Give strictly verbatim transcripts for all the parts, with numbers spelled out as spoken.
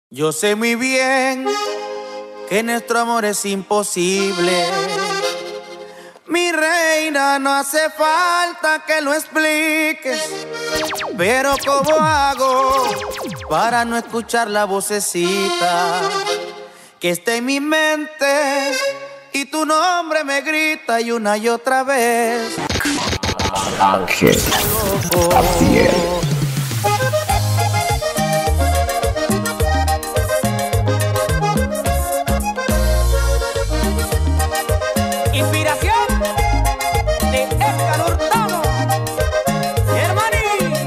Yo sé muy bien que nuestro amor es imposible. Mi reina, no hace falta que lo expliques, pero ¿cómo hago para no escuchar la vocecita que está en mi mente y tu nombre me grita y una y otra vez? Ángel Abdiel. Inspiración de Edgar Hurtado, hermanito.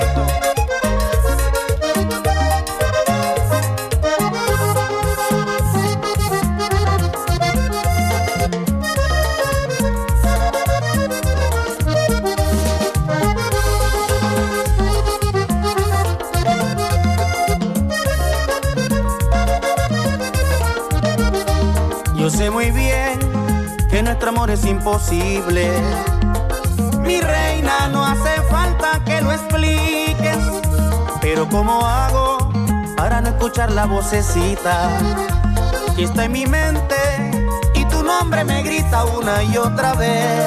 Yo sé muy bien que nuestro amor es imposible. Mi reina, no hace falta que lo expliques, pero ¿cómo hago para no escuchar la vocecita que está en mi mente y tu nombre me grita una y otra vez?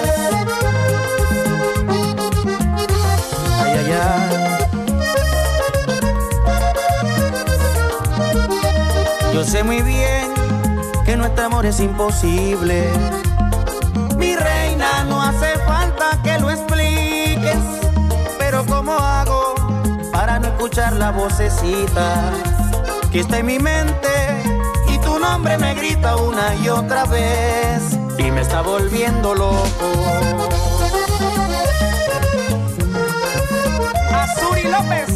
Ay, ay, ay. Yo sé muy bien que nuestro amor es imposible. Mi reina, no hace falta que lo expliques, pero ¿cómo hago para no escuchar la vocecita que está en mi mente y tu nombre me grita una y otra vez y me está volviendo loco? Azuri López.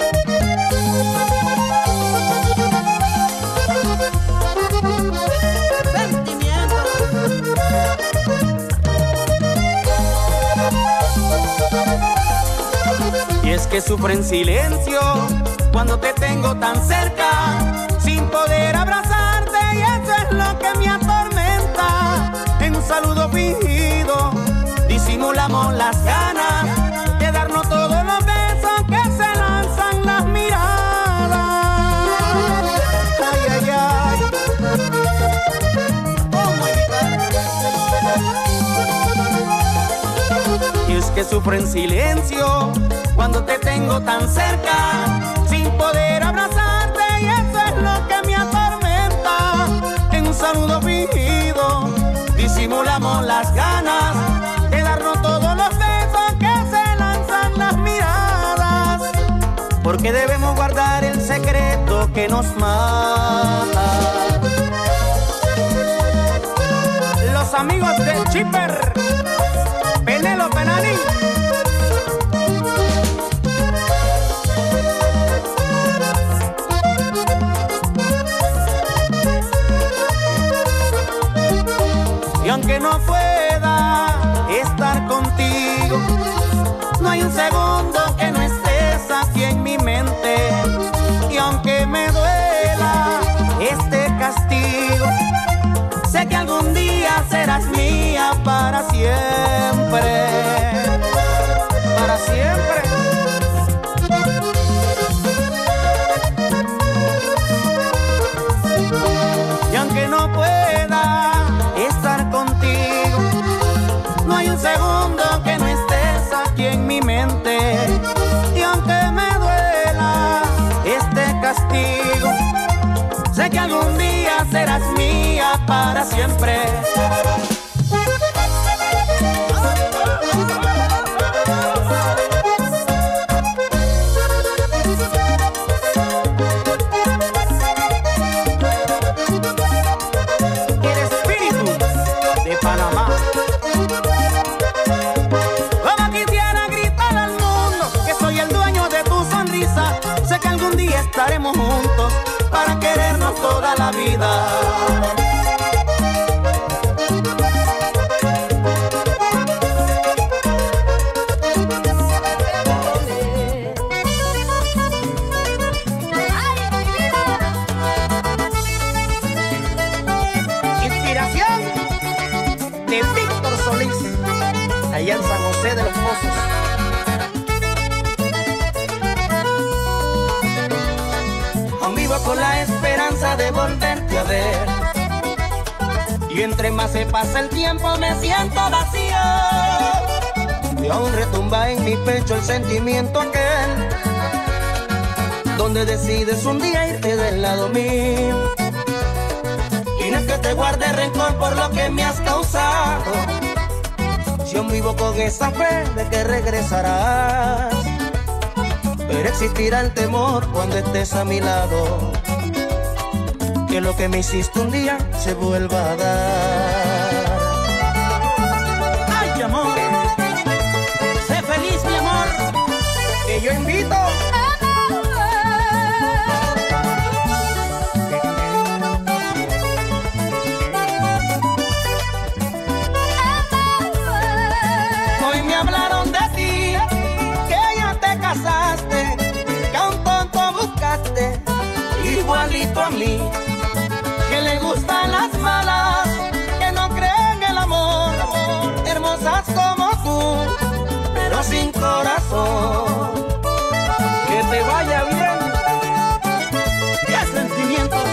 Y es que sufro en silencio cuando te tengo tan cerca, sin poder abrazarte, y eso es lo que me atormenta. En un saludo fingido disimulamos las ganas de darnos todos los besos que se lanzan las miradas. Ay, ay, ay. ¿Cómo evitar? Y es que sufro en silencio cuando te tengo tan cerca, sin poder abrazarte, y eso es lo que me atormenta. En un saludo fingido disimulamos las ganas de darnos todos los besos que se lanzan las miradas, porque debemos guardar el secreto que nos mata. Los amigos de Chipper, Penélope Nani. Y aunque no pueda estar contigo, no hay un segundo que no estés aquí en mi mente. Y aunque me duela este castigo, sé que algún día serás mía para siempre. Para siempre. Y aunque no pueda estar contigo, no hay un segundo que no estés aquí en mi mente. Y aunque me duela este castigo, sé que algún día serás mía para siempre. Panamá. Como quisiera gritar al mundo que soy el dueño de tu sonrisa. Sé que algún día estaremos juntos para querernos toda la vida. De Víctor Solís, allá en San José de los Mozos. Aún vivo con la esperanza promesa de volverte a ver. Y entre más se pasa el tiempo me siento vacío, y aún retumba en mi pecho el sentimiento aquel, donde decides un día irte del lado mío. Y no es que te guarde rencor por lo que me has causado, si aún vivo con esa fe de que regresarás. Pero existirá el temor cuando estés a mi lado, que lo que me hiciste un día se vuelva a dar. Ay, amor, sé feliz, mi amor, que yo invito. Hoy me hablaron de ti, que ya te casaste, que a un tonto buscaste, igualito a mí, que le gustan las malas, que no creen en el amor, hermosas como tú, pero sin corazón. Que te vaya bien, qué sentimientos.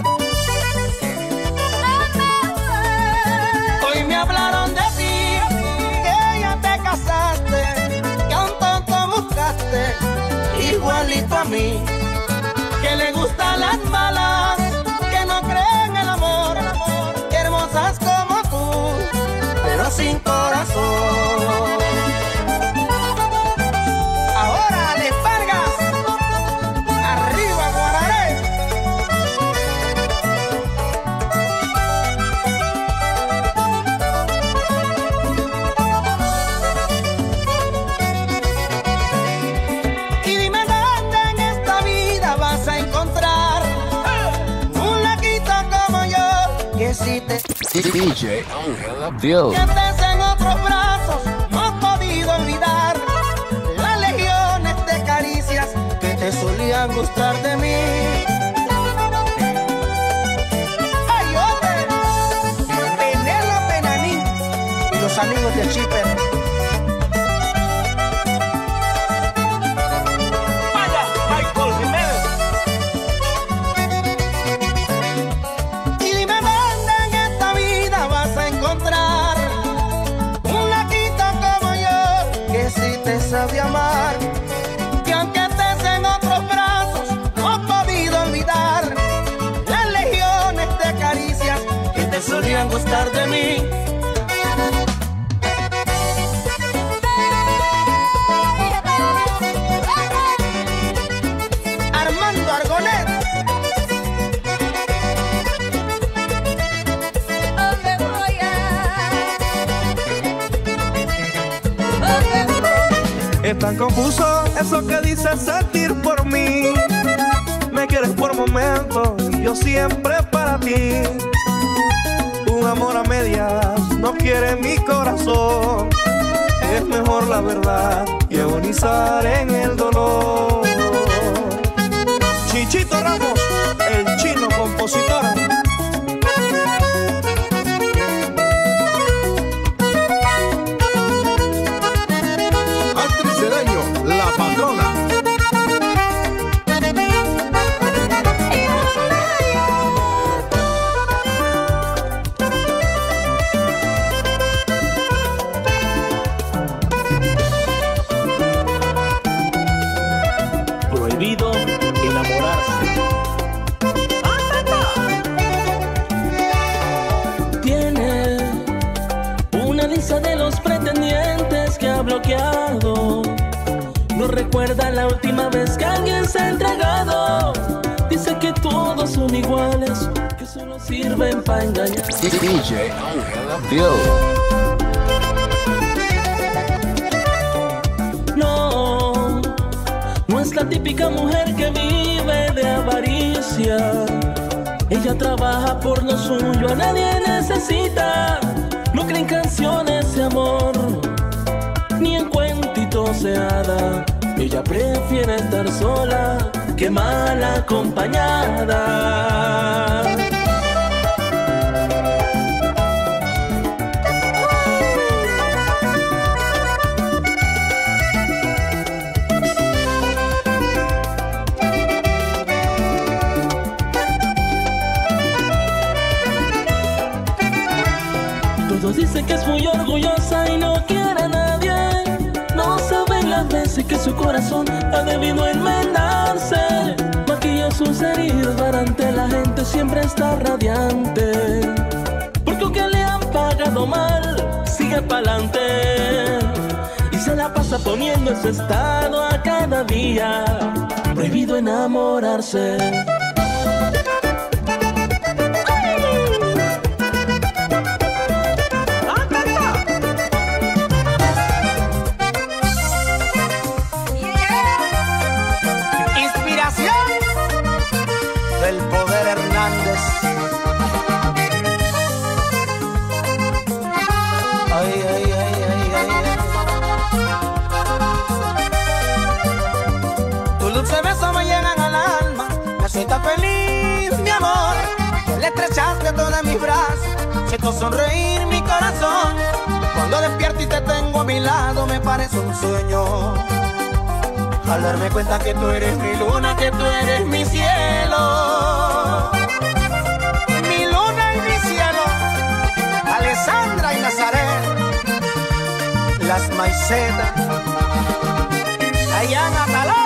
Hoy me hablaron de ti, que ya te casaste, que a un tonto buscaste, igualito a mí, que le gustan las malas, que no creen en el amor, hermosas como tú, pero sin corazón. Ahora les Vargas, arriba Guararé. Y dime dónde en esta vida vas a encontrar un laquito como yo, que si te D J Ángel Abdiel. que estés en otros brazos, no he podido olvidar las legiones de caricias que te solían gustar de mí. Ay, oye, Penélope Nanín y los amigos de Chipper. Vaya, Michael Jiménez. Y dime dónde en esta vida vas a encontrar un laquito como yo, que si te sabe amar, que aunque estés en otros brazos, no he podido olvidar las legiones de caricias que te solían gustar de mí. Armando Argonet. Es tan confuso eso que dices sentir por mí. Me quieres por momentos y yo siempre para ti. Un amor a medias no quiere mi corazón. Es mejor la verdad y agonizar en el dolor. Chichito Ramos, el chino compositor. La patrona. Prohibido enamorarse. Tiene una lista de los pretendientes que ha bloqueado. No recuerda la última vez que alguien se ha entregado. Dice que todos son iguales, que solo sirven para engañar. D J Ángel Abdiel. No, no es la típica mujer que vive de avaricia. Ella trabaja por lo suyo, a nadie necesita. No cree en canciones de amor, ni en cuentitos de hada. Ella prefiere estar sola que mal acompañada. Todos dicen que es muy orgullosa y no quiere a nadie. No saben las veces que su corazón ha debido enmendarse. Maquilla sus heridas para ante la gente siempre está radiante. Porque aunque le han pagado mal, sigue pa'lante. Y se la pasa poniendo ese estado a cada día. Prohibido enamorarse. Feliz, mi amor, le estrechaste todos mis brazos, siento sonreír mi corazón. Cuando despierto y te tengo a mi lado me parece un sueño. Al darme cuenta que tú eres mi luna, que tú eres mi cielo. Mi luna y mi cielo, Alessandra y Nazaret, las maicetas, allá en Atalaya.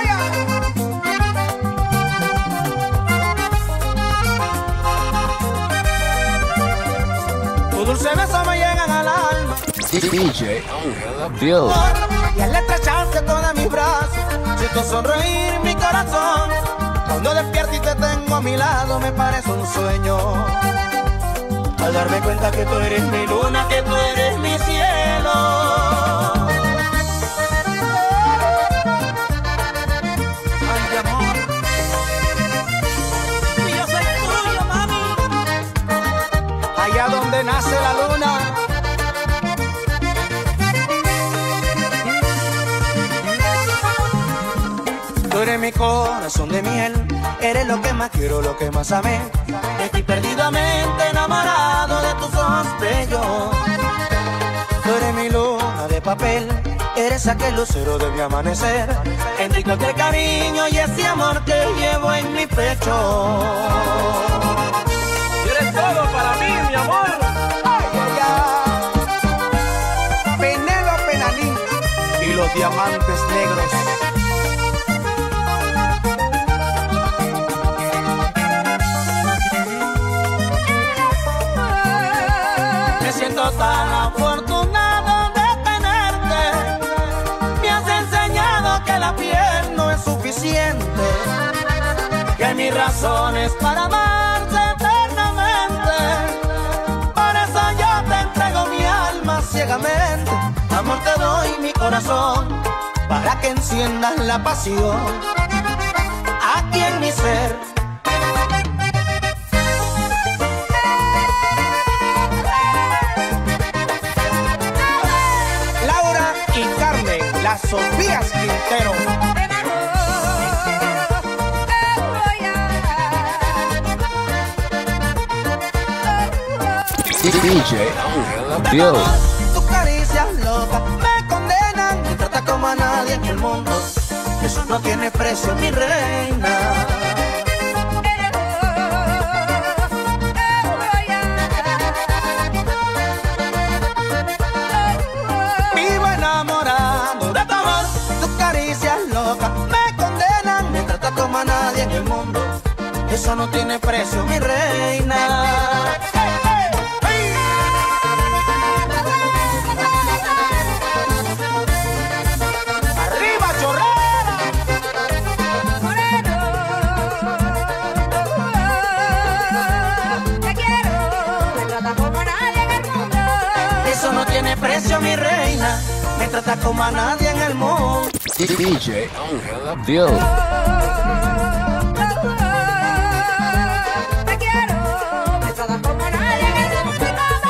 Dulce besos me llegan al alma. D J Ángela Bills. Y al estrecharte todos mis brazos, siento sonreír mi corazón. Cuando despierto y te tengo a mi lado me parece un sueño. Al darme cuenta que tú eres mi luna, que tú eres mi cielo. Ay, amor, y yo soy tuyo, mami. Allá donde nace la luna. Tú eres mi corazón de miel, eres lo que más quiero, lo que más amé. Estoy perdidamente enamorado de tus ojos bellos. Tú eres mi luna de papel, eres aquel lucero de mi amanecer. Enrico aquel cariño y ese amor que llevo en mi pecho. Y eres todo para mí, mi amor. Ay, ay, ay. Penélope Nanín y los diamantes negros. Me siento tan afortunado de tenerte. Me has enseñado que la piel no es suficiente, que mis razones para amarte eternamente. Por eso yo te entrego mi alma ciegamente. Amor, te doy mi corazón para que enciendas la pasión aquí en mi ser. Laura y Carmen, las Sofías Quintero. D J Ángela Bills. Tus caricias locas me condenan, me trata como a nadie en el mundo. Eso no tiene precio, mi reina. Vivo enamorado de tu amor. Tus caricias locas me condenan, me trata como a nadie en el mundo. Eso no tiene precio, mi reina. Precio, mi reina, me trata como a nadie en el mundo. D J Ángela Bills. Te quiero, me trata como a nadie en el mundo.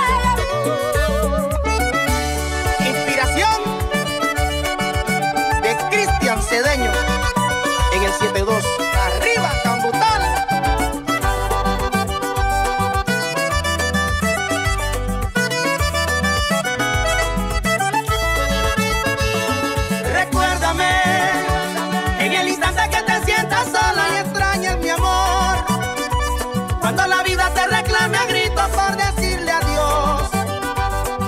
Inspiración de Cristian Cedeño en el siete dos. Arriba, Cambután. Cuando la vida te reclame a gritos por decirle adiós,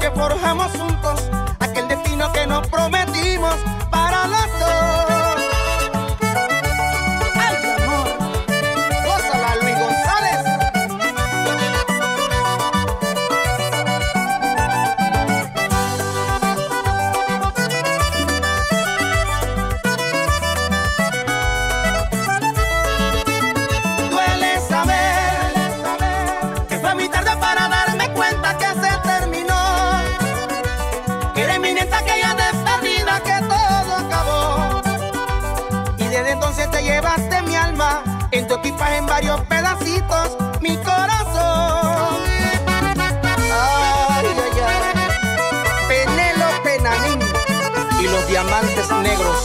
que forjamos juntos, aquel destino que nos prometimos para los dos. ¡Ay, amor! ¡Gózala, Luis González! Duele saber que fue muy tarde para darme cuenta que se terminó, que era inminente aquella despedida, que todo acabó. Y desde entonces te llevaste mi alma en tu equipaje en varios pedacitos, mi corazón. Ay, ay, ay. Penélope Nanín y los diamantes negros.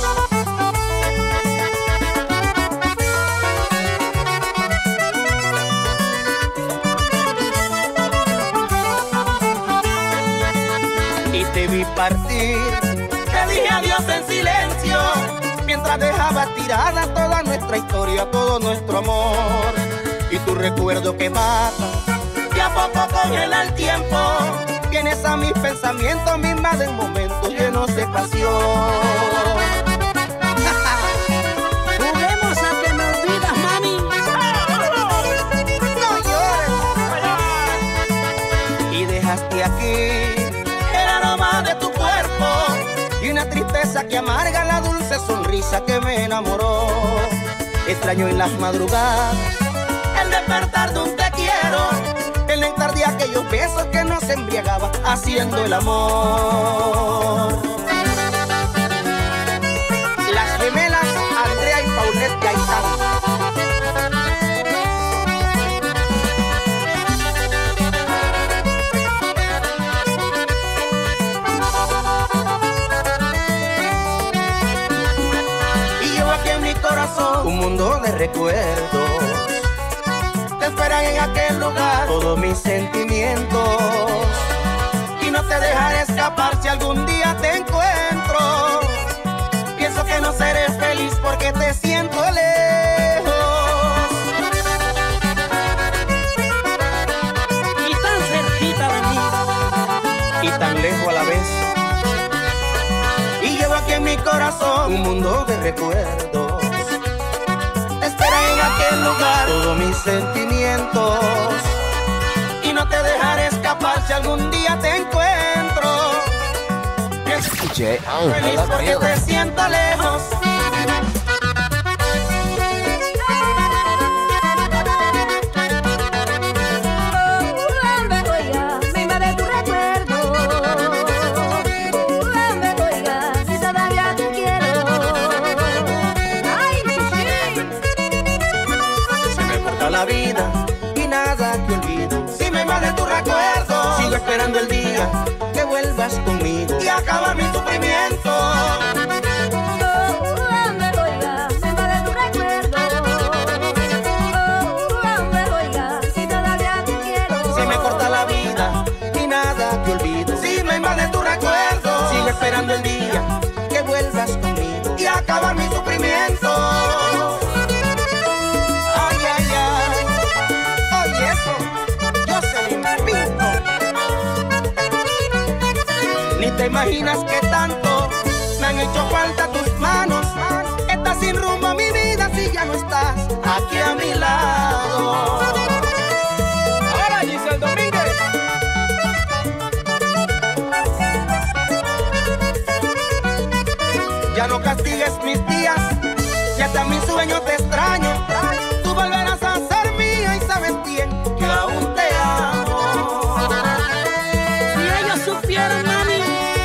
Y te vi partir, te dije adiós en silencio, mientras dejaba tirada toda nuestra historia, todo nuestro amor. Y tu recuerdo que mata, que a poco congela el tiempo, vienes a mis pensamientos, mismas de momentos llenos de pasión. Juguemos a que me olvidas, mami. No llores. Y dejaste aquí el aroma de tu cuerpo y una tristeza que amarga la dulce sonrisa que me enamoró. Extraño en las madrugadas el despertar de un te quiero, el néctar de aquellos besos que nos embriagaba haciendo el amor. Las gemelas Andrea y Paulette Gaitán. Un mundo de recuerdos te esperan en aquel lugar, todos mis sentimientos, y no te dejaré escapar si algún día te encuentro. Pienso que no seré feliz porque te siento lejos Y tan cerquita de mí. y tan lejos a la vez. Y llevo aquí en mi corazón un mundo de recuerdos, en aquel lugar todos mis sentimientos, y no te dejaré escapar si algún día te encuentro. D J Feliz Ángel porque Abreu. te siento lejos. La vida y nada te olvido. Si me invade tu recuerdo, sigo esperando el día que vuelvas conmigo y acabar mi sufrimiento. Se me corta la vida y nada te olvido. Si me invade tu recuerdo, sigo esperando el día que vuelvas conmigo y acabar mi sufrimiento. Ni te imaginas que tanto me han hecho falta tus manos. Estás sin rumbo a mi vida si ya no estás aquí a mi lado. Ahora Giselle Domínguez. Ya no castigues mis días, ya hasta mis sueños te extraño. Tú volverás a ser mía y sabes bien que aún te amo. Si ellos supieran, mami.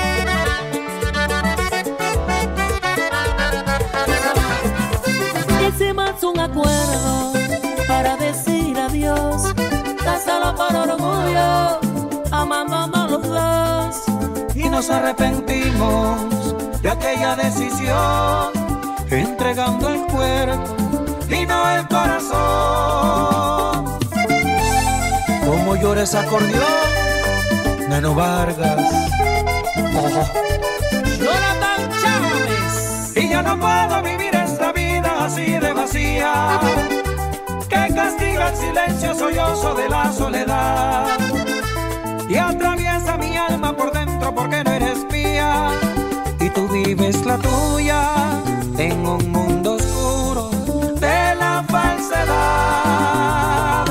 Hicimos un acuerdo para decir adiós, tan solo por orgullo, amándonos los dos. Y nos arrepentimos de aquella decisión, entregando el cuerpo y no el corazón. Como llora ese acordeón, Nano Vargas. Oh. Jonathan Chávez. Y ya no puedo vivir esta vida así de vacía, que castiga el silencio sollozo de la soledad y atraviesa mata mi alma por dentro porque no eres mía y tú vives la tuya en un mundo oscuro de la falsedad.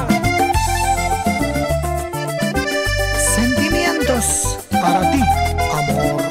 Sentimientos para ti, amor.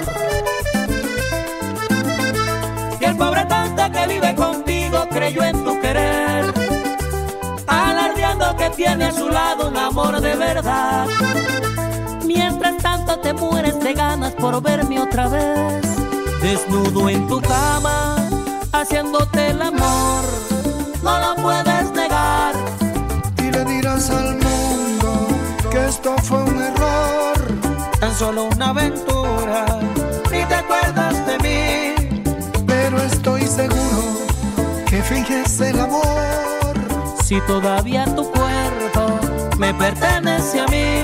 Y el pobre tonto que vive contigo creyó en tu querer, alardeando que tiene a su lado un amor de verdad. Mientras tanto te mueres de ganas por verme otra vez, desnudo en tu cama, haciéndote el amor. No lo puedes negar. Y le dirás al mundo que esto fue un error, tan solo una aventura, ni te acuerdas de mí. pero estoy seguro que finges el amor. Si todavía tu cuerpo me pertenece a mí.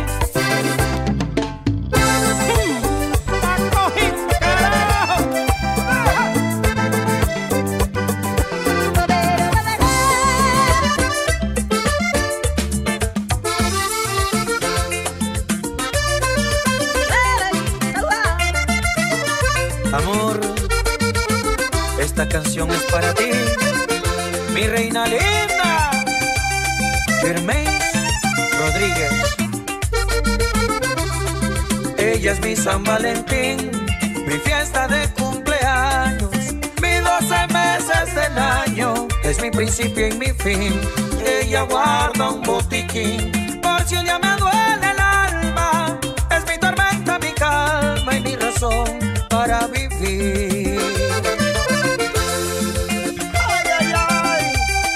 Amor, esta canción es para ti, mi reina linda, Germaine Rodríguez. Ella es mi San Valentín, mi fiesta de cumpleaños, mis doce meses del año, es mi principio y mi fin. Ella guarda un botiquín, por si un día me duele el alma, es mi tormenta, mi calma y mi razón para vivir. Ay, ay, ay.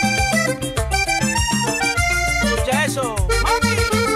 Escucha eso, mami.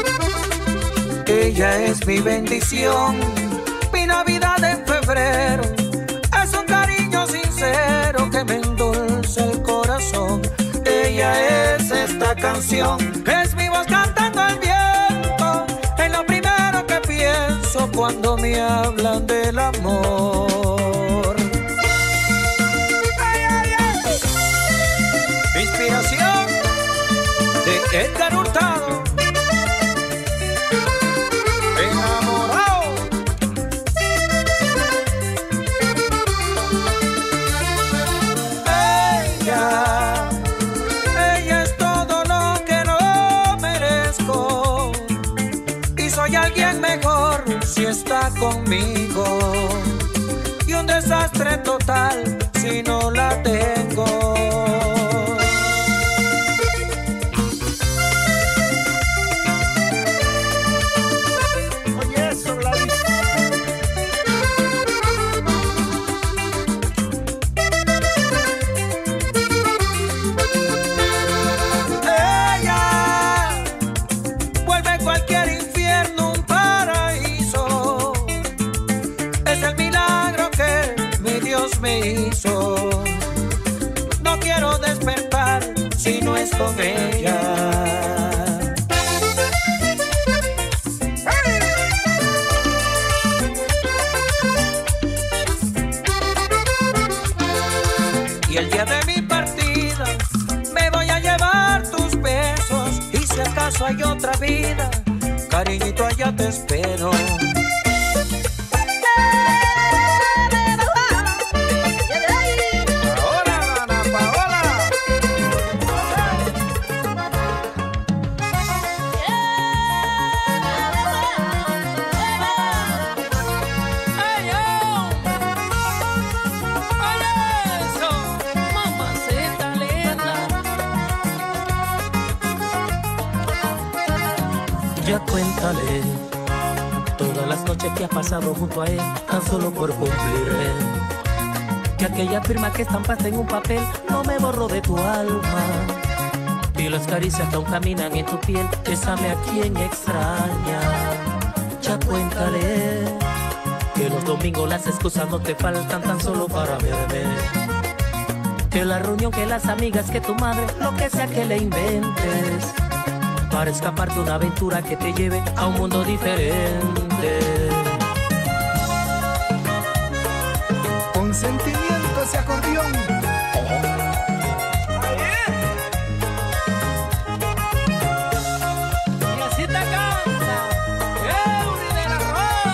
Ella es mi bendición, mi Navidad en febrero. Es un cariño sincero que me endulza el corazón. Ella es esta canción, es mi voz cantando al viento. Es lo primero que pienso cuando me hablan del amor. Ay, ay, ay. Inspiración de Edgar Hurtado. Enamorado. Ella, ella es todo lo que no merezco y soy alguien mejor si está conmigo, y un desastre total si no la tengo. Oye eso, Gladys. Ella vuelve cualquier infierno un paraíso. Es el milagro que mi Dios me hizo. No quiero despertar si no es con ella. Y el día de mi partida me voy a llevar tus besos, y si acaso hay otra vida, cariñito, allá te espero. Ahora, Ana Paola. Ay, oh. Ay, eso, mamacita linda. Ya cuéntale todas las noches que has pasado junto a él, tan solo por cumplir él. Que aquella firma que estampaste en un papel no me borró de tu alma. Y las caricias que aún caminan en tu piel, bésame a quien extraña. Ya cuéntale que los domingos las excusas no te faltan tan solo para verme. Que la reunión, que las amigas, que tu madre, lo que sea que le inventes, para escaparte una aventura que te lleve a un mundo diferente. Con sentimiento ese acordeón. Y así te canta Eury de la Rosa.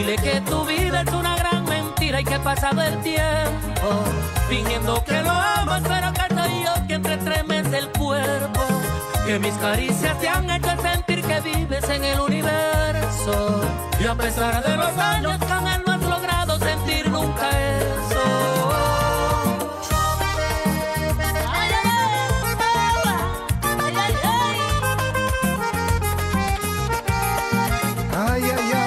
Dile que tu vida es una gran mentira y que ha pasado el tiempo fingiendo que lo amas, pero que soy yo quien te estremece el cuerpo. Que mis caricias te han hecho sentir que vives en el universo. Y a pesar de los años con él no has logrado sentir nunca eso. Ay, ay, ay.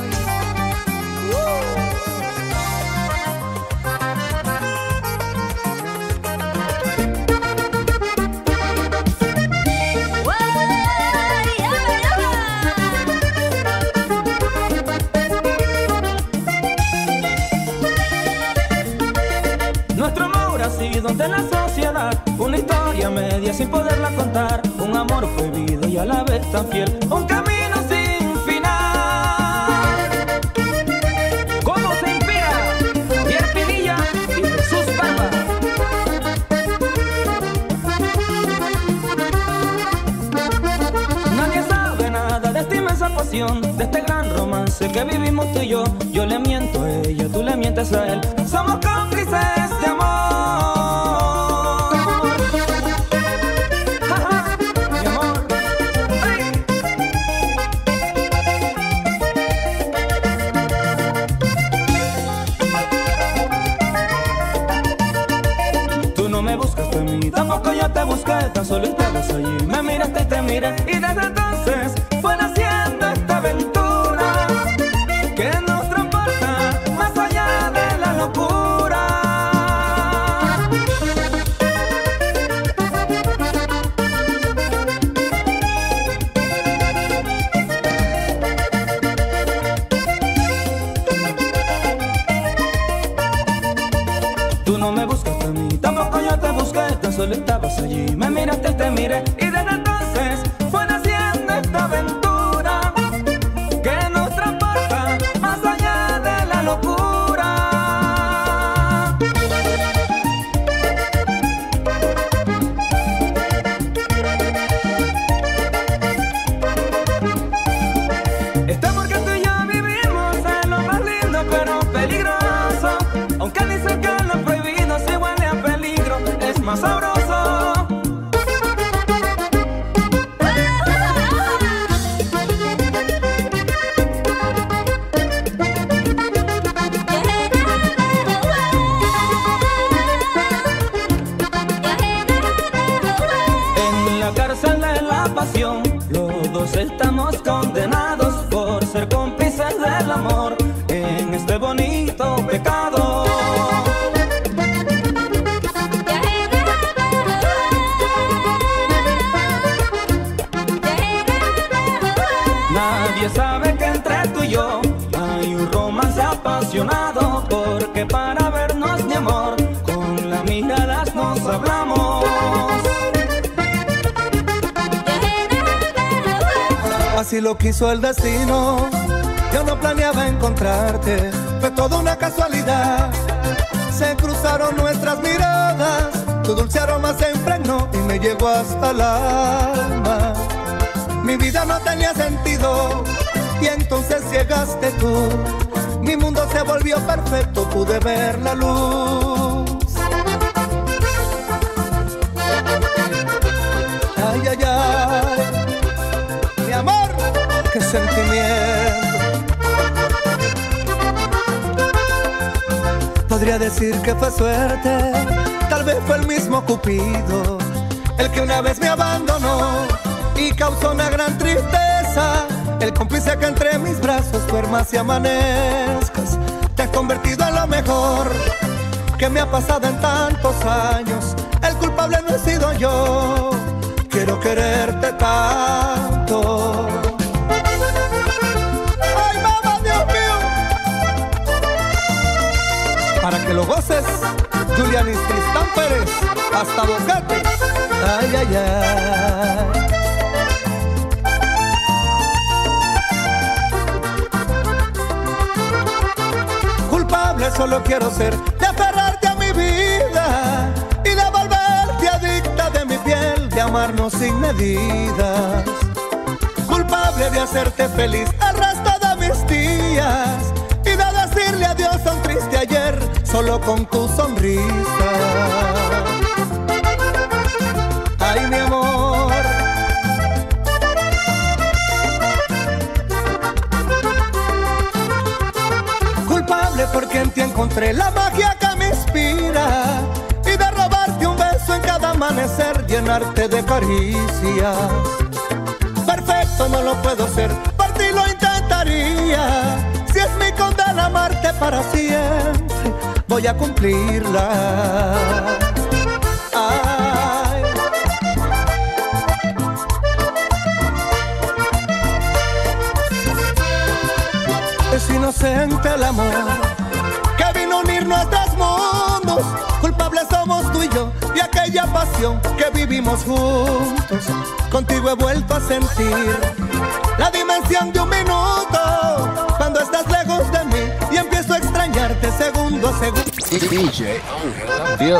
Nuestro amor ha sido ante la sociedad una historia media sin poderla contar. Un amor prohibido y a la vez tan fiel, un camino sin final. ¿Cómo se inspira? Pierre Pinilla y Jesús Barba. Nadie sabe nada de esta inmensa pasión, de este gran romance que vivimos tú y yo. Yo le miento a ella, tú le mientes a él. Somos cómplices de amor. Ja, ja, mi amor. ¡Ay! Tú no me buscaste a mí, tampoco yo te busqué. Tan solo estabas allí, me miraste y te miré. Y desde entonces fue naciendo esta aventura que nos transporta más allá de la locura. Tú no me buscaste a mí, tampoco yo te busqué. Tan solo estabas allí, me miraste y te miré. Y desde entonces fue naciendo esta aventura que nos transporta más allá de la locura. Este amor que tú y yo vivimos es lo más lindo pero peligroso. Aunque dicen que lo prohibido si huele a peligro es más sabroso. En la cárcel de la pasión, los dos estamos condenados por ser cómplices del amor en este bonito pecado. Nadie sabe que entre tú y yo hay un romance apasionado, porque para vernos, mi amor, con las miradas nos hablamos. Así lo quiso el destino, yo no planeaba encontrarte, fue toda una casualidad. Se cruzaron nuestras miradas, tu dulce aroma se impregnó y me llegó hasta el alma. Mi vida no tenía sentido y entonces llegaste tú. Mi mundo se volvió perfecto, pude ver la luz. Ay, ay, ay, mi amor, qué sentimiento. Podría decir que fue suerte, tal vez fue el mismo Cupido el que una vez me abandonó y causó una gran tristeza. El cómplice que entre mis brazos duermas y amanezcas. Te has convertido en lo mejor que me ha pasado en tantos años. El culpable no he sido yo, quiero quererte tanto. ¡Ay, mamá, Dios mío! Para que lo goces, Julianis Tristán Pérez, hasta Boquete. Ay, ay, ay. Culpable solo quiero ser de aferrarte a mi vida y de volverte adicta de mi piel, de amarnos sin medidas. Culpable de hacerte feliz el resto de mis días decirle adiós a un triste ayer solo con tu sonrisa. Ay, mi amor. Culpable porque en ti encontré la magia que me inspira, y de robarte un beso en cada amanecer, llenarte de caricias. Perfecto no lo puedo ser, por ti lo intentaría. Si es mi condena amarte para siempre, voy a cumplirla. Ay. Es inocente el amor que vino a unir nuestros mundos. Culpables somos tú y yo de aquella pasión que vivimos juntos. Contigo he vuelto a sentir la dimensión de un minuto, cuando estás lejos de mí y empiezo a extrañarte segundo a segundo. D J Ángel Vio.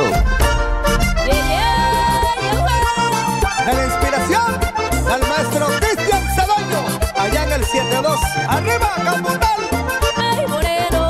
De la inspiración al maestro Cristian Cedeño, allá en el siete dos. ¡Arriba, Capital! Ay, moreno.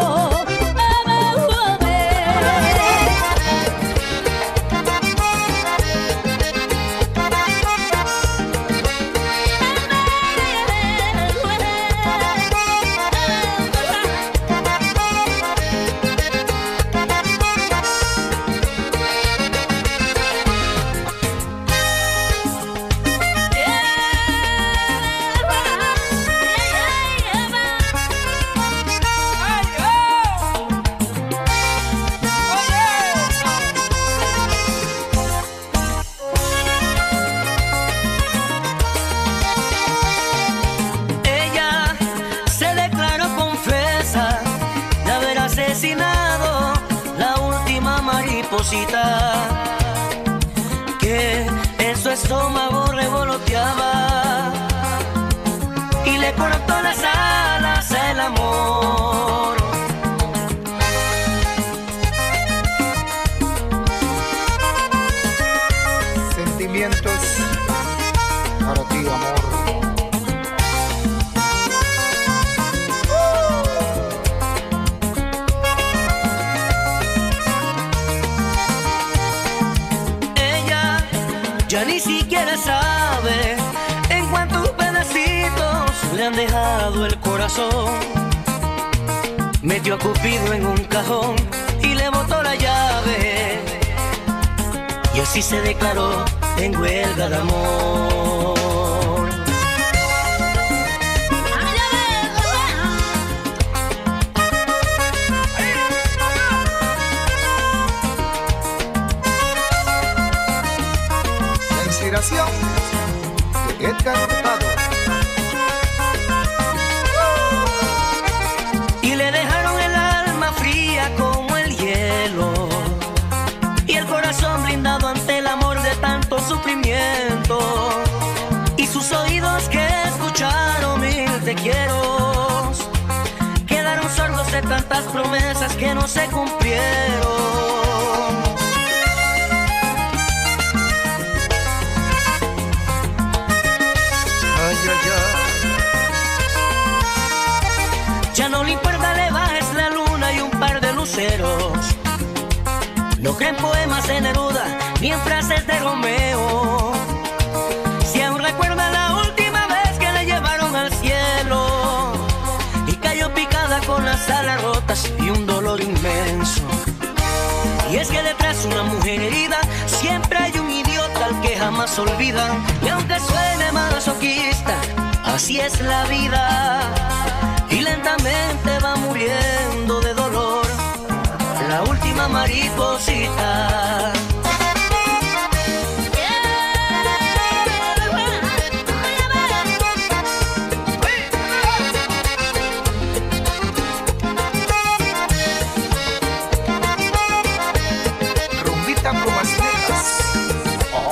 Que en su estómago revoloteaba y le cortó las alas al amor. Sentimientos para ti, amor. Ya ni siquiera sabe en cuántos pedacitos le han dejado el corazón. Metió a Cupido en un cajón y le botó la llave, y así se declaró en huelga de amor. Inspiración de Edgar Hurtado. Y le dejaron el alma fría como el hielo, y el corazón blindado ante el amor de tanto sufrimiento, y sus oídos que escucharon mil te quiero quedaron sordos de tantas promesas que no se cumplieron. Ya no le importa, le bajes la luna y un par de luceros. No creen poemas de Neruda ni en frases de Romeo. Si aún recuerda la última vez que le llevaron al cielo y cayó picada con las alas rotas y un dolor inmenso. Y es que detrás de una mujer herida siempre hay un idiota al que jamás olvida. Y aunque suene masoquista, así es la vida. Y lentamente va muriendo de dolor la última mariposita. Rumbita Plumas Negras. Oh.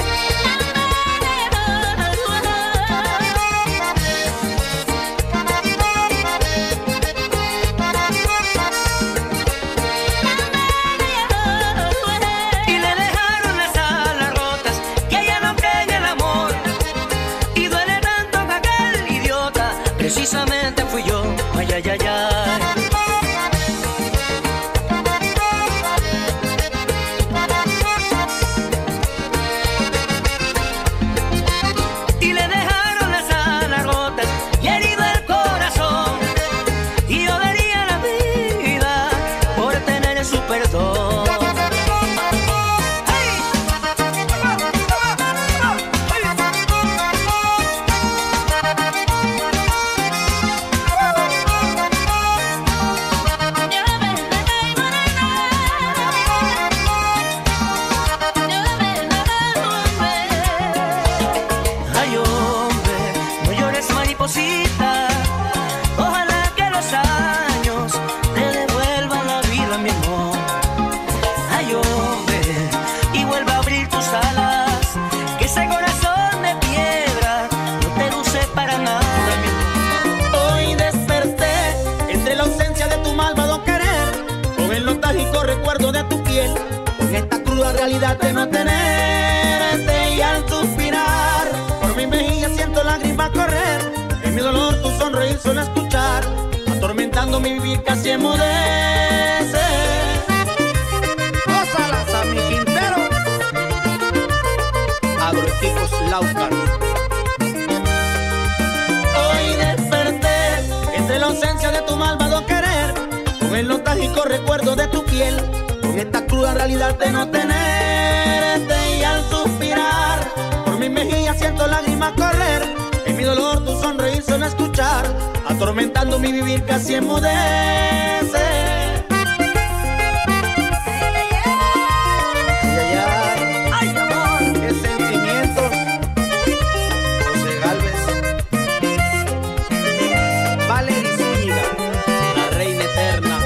Precisamente fui yo, ay, ay, ay, ay. tus alas, que ese corazón de piedra no te luce para nada, mi amor. Hoy desperté entre la ausencia de tu malvado querer, con el nostálgico recuerdo de tu piel, con esta cruda realidad de no tenerte, y al suspirar por mi mejilla siento lágrimas correr, en mi dolor tu sonreír suena escuchar, atormentando mi vivir casi enmudece. Gózalas a mi Quintero, Agroequipos Laucar. Hoy desperté entre la ausencia de tu malvado querer, con el nostálgico recuerdo de tu piel, con esta cruda realidad de no tenerte, y al suspirar por mi mejilla siento lágrimas correr, en mi dolor tu sonreír suena escuchar, atormentando mi vivir casi enmudece. Ay, ay, ay, ay, amor, qué sentimientos. José Galvez, Valery Zúñiga, la reina eterna.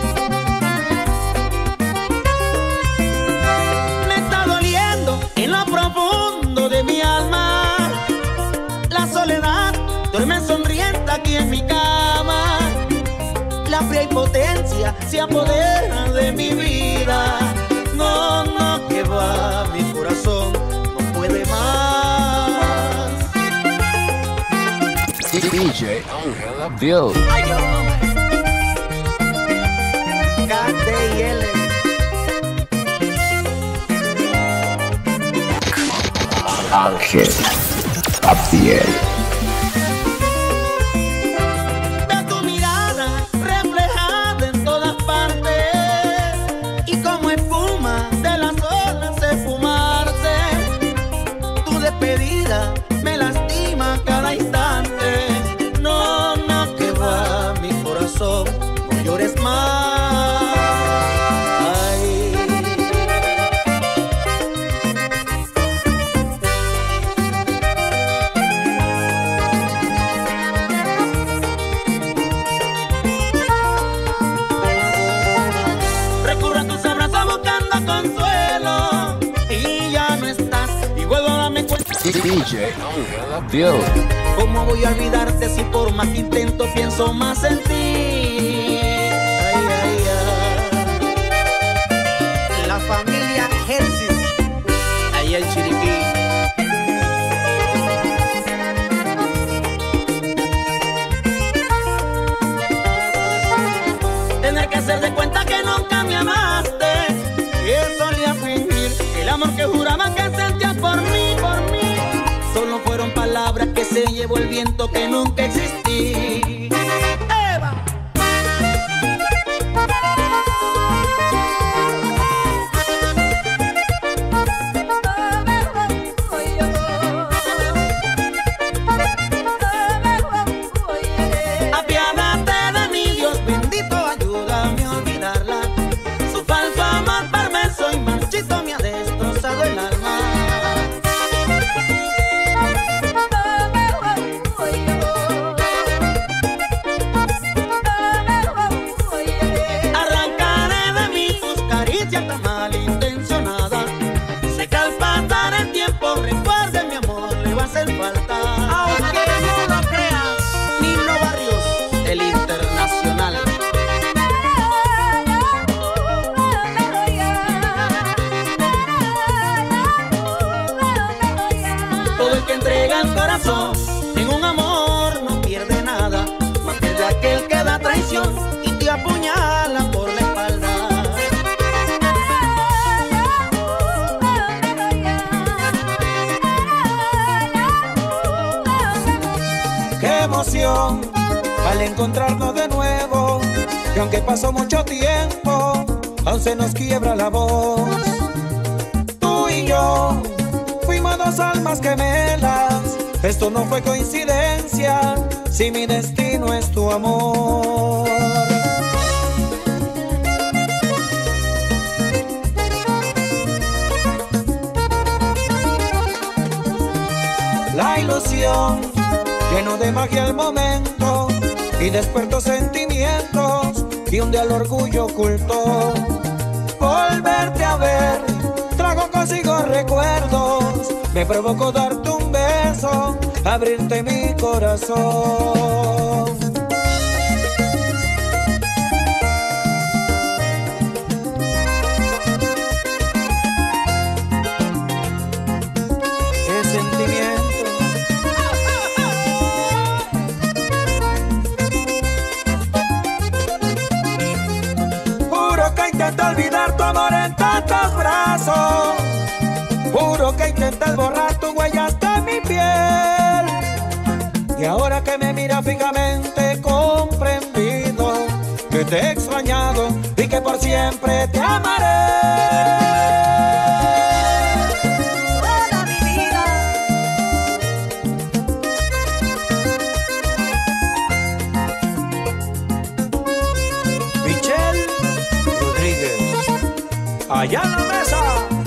Me está doliendo en lo profundo de mi alma, la soledad duerme sonriente aquí en mi cama, la fría impotencia se apodera de mi vida. No, no, que va, mi corazón no puede más. D J Ángela Bill. Ay, K D y L. Ángel Abdiel. De tu mirada reflejada en todas partes, y como espuma de las olas esfumarse, tu despedida me lastima cada instante. No, no, que va, mi corazón, no llores más. Ay. Recurro a tus abrazos buscando consuelo, y ya no estás, y vuelvo a darme cuenta. D J Ángela Bill. ¿Cómo voy a olvidarte si por más que intento pienso más en ti? Ay, ay, ay. La familia Hersis, ahí el Chiriquí. Tener que hacer de cuenta que nunca me amaste, que solía fingir el amor que juraba que sentías por mí, por mí. Solo fueron palabras que se llevó el viento, que nunca existí. Eva. Apiádate de mí, Dios bendito, ayúdame a olvidarla. Su falso amor perverso y marchito me ha destrozado el alma. Arrancaré de mí sus caricias tan malintencionadas. Sé que al pasar el tiempo, recuerde mi amor, le va a hacer falta. Aunque no lo creas, Nino Barrios, el internacional. Todo el que entrega el corazón en un amor no pierde nada, más que de aquel que da traición y te apuñala por la espalda. Qué emoción al encontrarnos de nuevo, que aunque pasó mucho tiempo, aún se nos quiebra la voz. Tú y yo fuimos dos almas gemelas, esto no fue coincidencia, si mi destino es tu amor. La ilusión llenó de magia el momento y despertó sentimientos que un día el orgullo ocultó. Volverte a ver trago con consigo recuerdos, me provocó darte un beso, abrirte mi corazón. Qué sentimiento. Juro que intenté olvidar tu amor en tantos brazos. Juro que intenté borrar tu huella de mi piel. Y ahora que me mira fijamente he comprendido que te he extrañado y que por siempre te amaré. Toda mi vida. Michelle Rodríguez, allá en la mesa.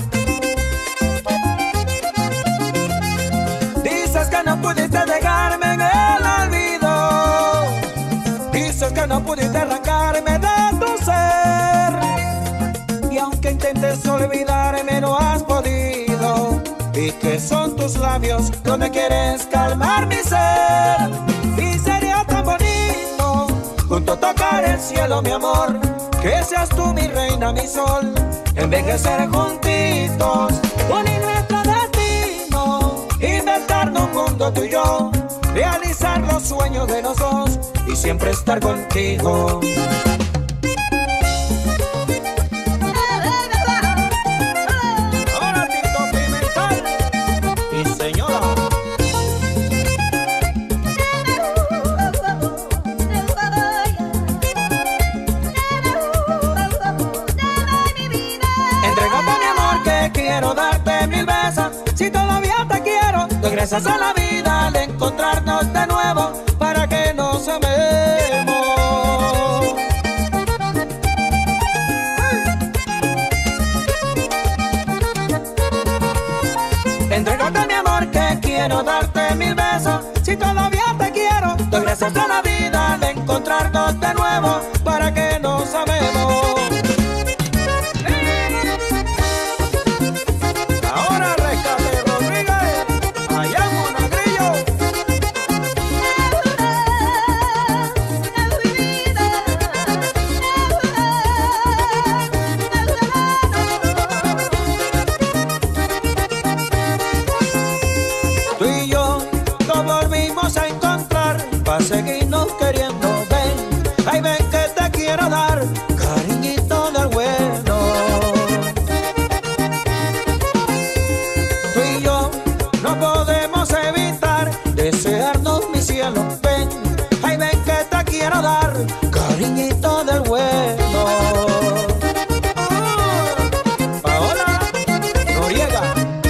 No pudiste dejarme en el olvido. Dices que no pudiste arrancarme de tu ser. Y aunque intentes olvidarme no has podido. Y que son tus labios donde quieres calmar mi ser. Y sería tan bonito junto a tocar el cielo, mi amor, que seas tú mi reina, mi sol, envejecer juntitos, unir nuestro destino, inventarnos un mundo tú y yo, realizar los sueños de los dos y siempre estar contigo. Ahora Tito Pimentel y señora. Entrégate mi amor que quiero darte mil besos. Si todavía te quiero, regresas a la vida al encontrarnos de nuevo para que nos amemos. Entrégate mi amor que quiero darte mil besos. Si todavía te quiero, regresas a la vida al encontrarnos de nuevo para que nos amemos. Seguirnos queriendo, ven, ay ven que te quiero dar cariñito del bueno. Tú y yo no podemos evitar desearnos, mi cielo, ven, ay ven que te quiero dar cariñito del bueno. Paola Noriega.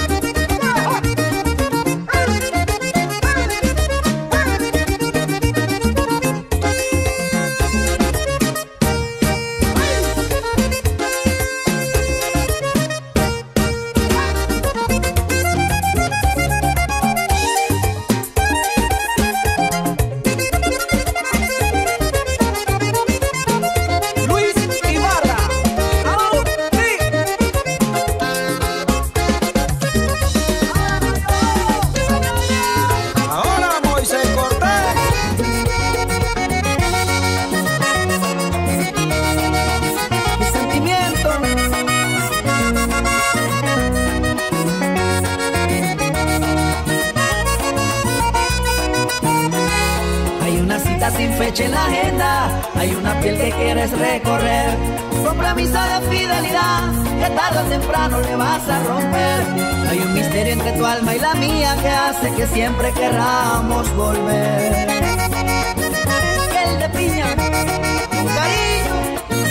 Sin fecha en la agenda, hay una piel que quieres recorrer, compromiso de fidelidad que tarde o temprano le vas a romper. Hay un misterio entre tu alma y la mía que hace que siempre querramos volver. El de piña, con cariño.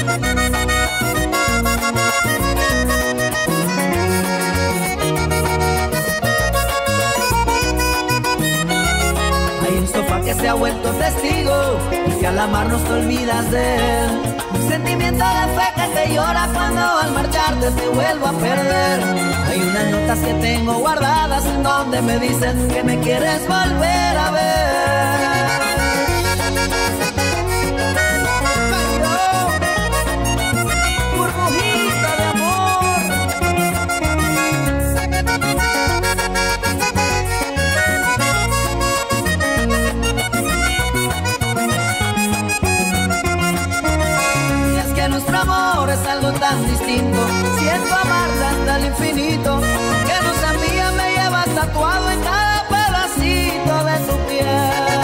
Que se ha vuelto testigo y que al amarnos te olvidas de él. Un sentimiento de fe que te llora cuando al marcharte te vuelvo a perder. Hay unas notas que tengo guardadas en donde me dicen que me quieres volver a ver. Burbujita de amor. tatuado en cada pedacito de tu piel.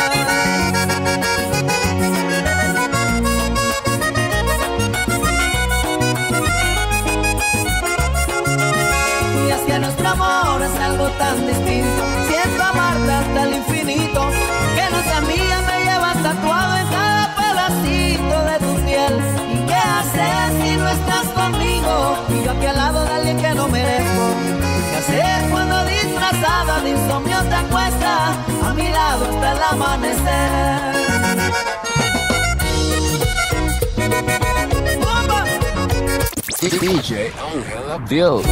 Y es que nuestro amor es algo tan distinto. Siento amarte hasta el infinito. Que no seas mía, me llevas tatuado en cada pedacito de tu piel. ¿Y qué haces si no estás conmigo? Y yo aquí al lado de alguien que no merezco. ¿Qué hacer cuando disfrazada de insomnio te acuestas a mi lado hasta el amanecer? D J Angel Abdiel.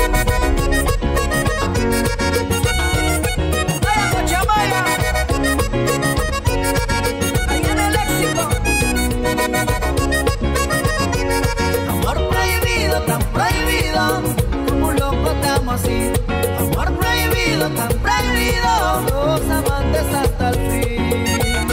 Amor prohibido, tan prohibido, como un loco te amo así. Amor prohibido, tan prohibido, los amantes hasta el fin.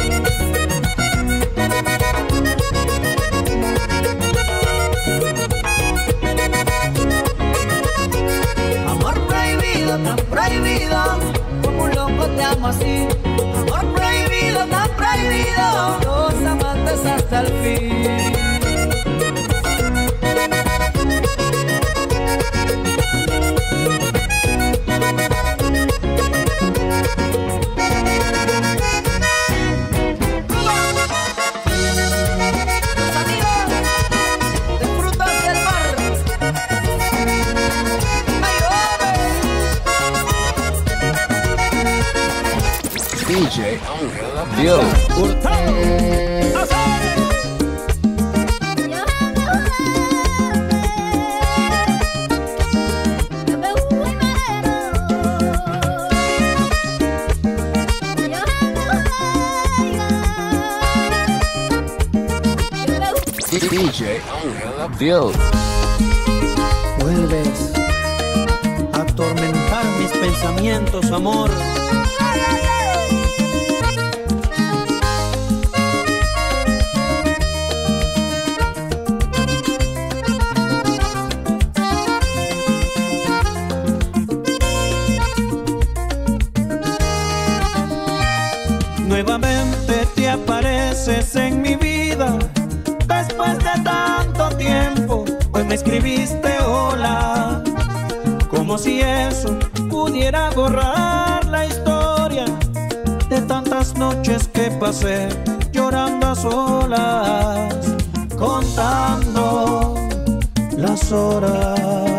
Amor prohibido, tan prohibido, como un loco te amo así. Amor prohibido, tan prohibido, los amantes hasta el fin. D J Angel Abdiel. D J Angel Abdiel. Vuelves a atormentar mis pensamientos, amor. Nuevamente te apareces en mi vida. Después de tanto tiempo, hoy me escribiste hola. Como si eso pudiera borrar la historia de tantas noches que pasé llorando a solas, contando las horas.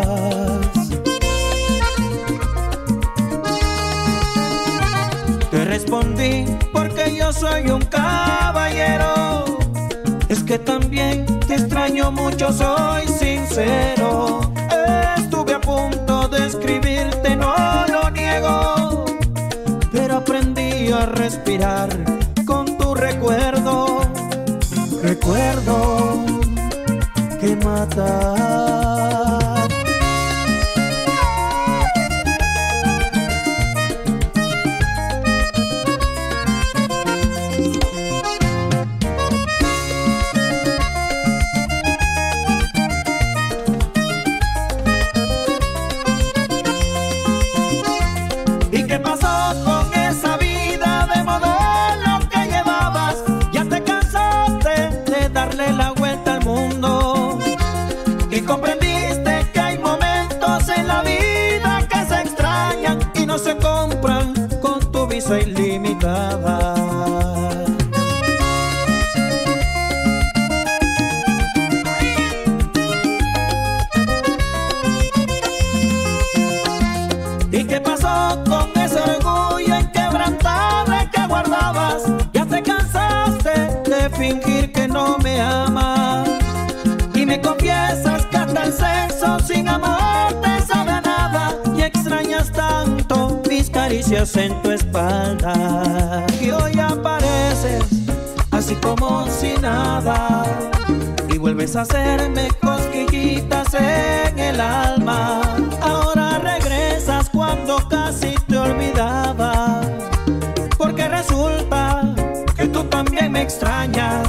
Te respondí porque yo soy un caballero. Es que también te extraño mucho, soy sincero. Estuve a punto de escribirte, no lo niego, pero aprendí a respirar con tu recuerdo. Recuerdo que mata. Comprendiste que hay momentos en la vida que se extrañan y no se compran con tu visa ilimitada. ¿Y qué pasó con ese orgullo inquebrantable que guardabas? Ya te cansaste de fingir que no me amas y me confiesas que hasta el sexo sin amor te sabe a nada y extrañas tanto mis caricias en tu espalda. Y hoy apareces así como si nada y vuelves a hacerme cosquillitas en el alma. Ahora regresas cuando casi te olvidaba, porque resulta que tú también me extrañas.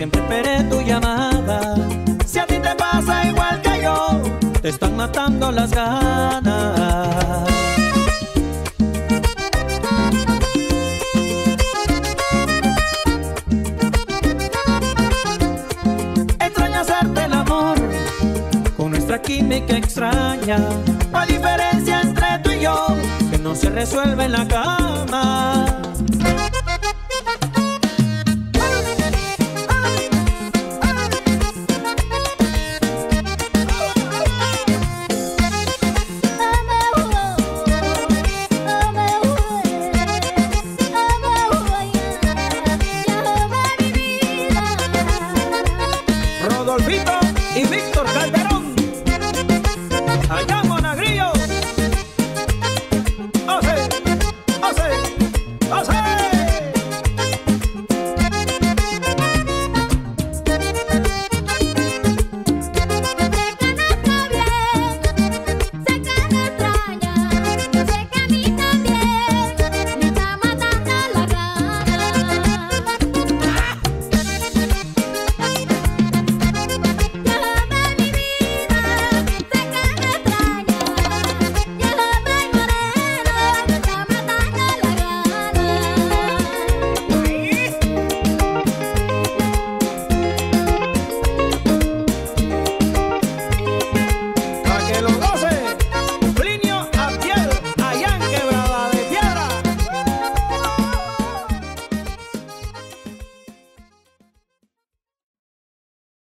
siempre esperé tu llamada. Si a ti te pasa igual que yo, te están matando las ganas. Extraño hacerte el amor con nuestra química extraña. No hay diferencia entre tú y yo que no se resuelve en la cama.